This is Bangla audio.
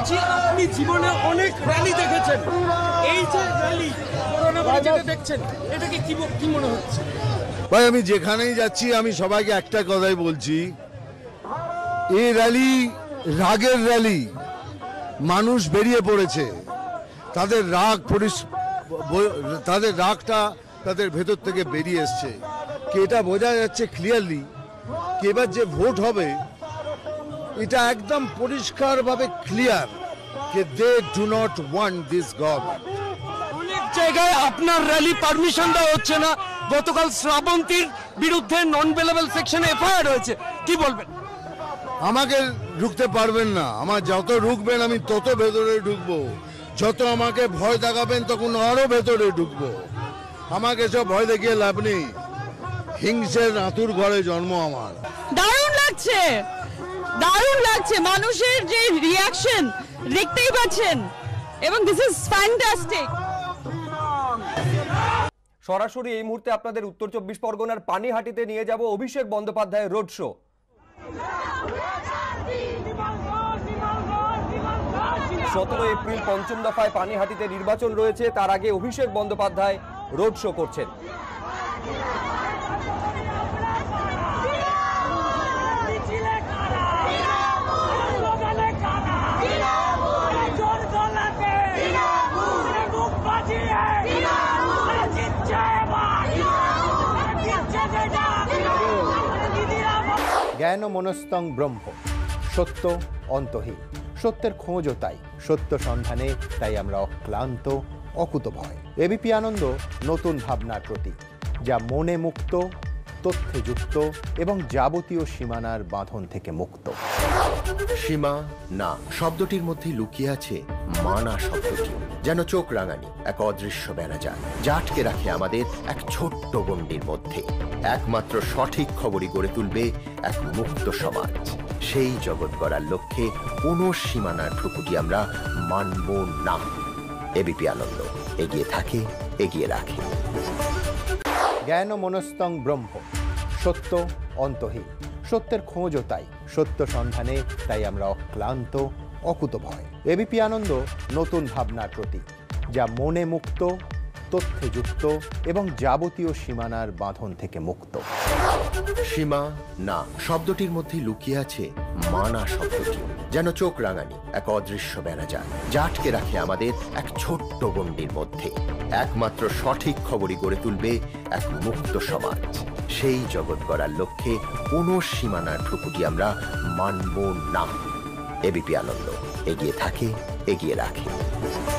বলছি আপনি জীবনে অনেক র্যালি দেখেছেন, এই যে র্যালি করোনা বাড়িতে দেখছেন, এটাকে কি মনে হচ্ছে? ভাই আমি যেখানেই যাচ্ছি আমি সবাইকে একটা কথাই বলছি, এই র্যালি রাগের র্যালি। মানুষ বেরিয়ে পড়েছে, তাদের রাগটা তাদের ভেতর থেকে বেরিয়ে এসছে। কি এটা বোঝা যাচ্ছে ক্লিয়ারলি কি এবার যে ভোট হবে এটা একদম পরিষ্কারভাবে ক্লিয়ার যে they do not want this government. অনেক জায়গায় আপনার র্যালি পারমিশন দেওয়া হচ্ছে না। গতকাল শ্রাবন্তীর বিরুদ্ধে নন বেলেবল সেকশনে এফআইআর হয়েছে, কি বলবেন? আমাকে ঢুকতে পারবেন না, আমার যত ঢুকবেন আমি তত ভেতরে ঢুকবো, যত আমাকে ভয় দেখাবেন তখন আরো ভেতরে ঢুকবো। আমাকে সব ভয় দেখিয়ে লাভ নেই, হিংসের আতুর ঘরে জন্ম আমার। দারুণ লাগছে, দারুণ লাগছে মানুষের যে রিয়াকশন দেখতেই পাচ্ছেন, এবং দিস ইজ ফ্যান্টাস্টিক। সরাসরি এই মুহূর্তে আপনাদের উত্তর 24 পরগনার পানিহাটিতে নিয়ে যাব অভিষেক বন্দ্যোপাধ্যায়ের রোড শো। 17 এপ্রিল পঞ্চম দফায় পানিহাটিতে নির্বাচন রয়েছে, তার আগে অভিষেক বন্দ্যোপাধ্যায় রোড শো করছেন। জ্ঞান মনস্তং ব্রহ্ম, সত্য অন্তহীন, সত্যের খোঁজও তাই, সত্য সন্ধানে তাই আমরা অক্লান্ত অকুতভয়। এবিপি আনন্দ নতুন ভাবনার প্রতীক, যা মনে মুক্ত, তথ্যে যুক্ত এবং যাবতীয় সীমানার বাঁধন থেকে মুক্ত। সীমা না শব্দটির মধ্যে লুকিয়ে আছে মানা শব্দটি, যেন চোখ রাঙানি এক অদৃশ্য বেড়াজাল, যা আটকে রাখে আমাদের এক ছোট্ট গণ্ডির মধ্যে। একমাত্র সঠিক খবরই গড়ে তুলবে এক মুক্ত সমাজ। সেই জগৎ গড়ার লক্ষ্যে কোনো সীমানার ঠুকুটি আমরা মানব না। এবিপি আনন্দ এগিয়ে থাকে, এগিয়ে রাখে। জ্ঞান মনস্তং ব্রহ্ম, সত্য অন্তহীন, সত্যের খোঁজও তাই, সত্য সন্ধানে তাই আমরা অক্লান্ত অকুতভয়। এবিপি আনন্দ নতুন ভাবনার প্রতীক, যা মনে মুক্ত, তথ্যে যুক্ত এবং যাবতীয় সীমানার বাঁধন থেকে মুক্ত। সীমা না শব্দটির মধ্যে লুকিয়ে আছে মানা শব্দটি, যেন চোখ রাঙানি এক অদৃশ্য বেড়াজাল, যা আটকে রাখে আমাদের এক ছোট্ট গণ্ডির মধ্যে। একমাত্র সঠিক খবরই গড়ে তুলবে এক মুক্ত সমাজ। সেই জগৎ গড়ার লক্ষ্যে কোনো সীমানার ঠুকুটি আমরা মানব না। এবিপি আনন্দ এগিয়ে থাকে, এগিয়ে রাখে।